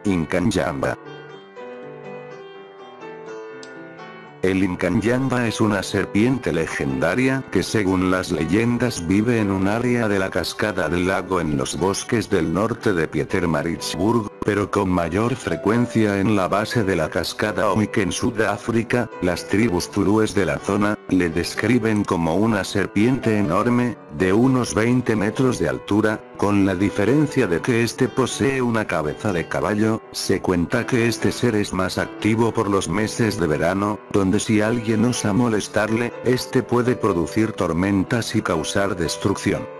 Incanyamba. El Incanyamba es una serpiente legendaria que según las leyendas vive en un área de la cascada del lago en los bosques del norte de Pietermaritzburg, pero con mayor frecuencia en la base de la cascada Omik en Sudáfrica. Las tribus zulúes de la zona le describen como una serpiente enorme, de unos 20 metros de altura, con la diferencia de que este posee una cabeza de caballo. Se cuenta que este ser es más activo por los meses de verano, donde si alguien osa molestarle, este puede producir tormentas y causar destrucción.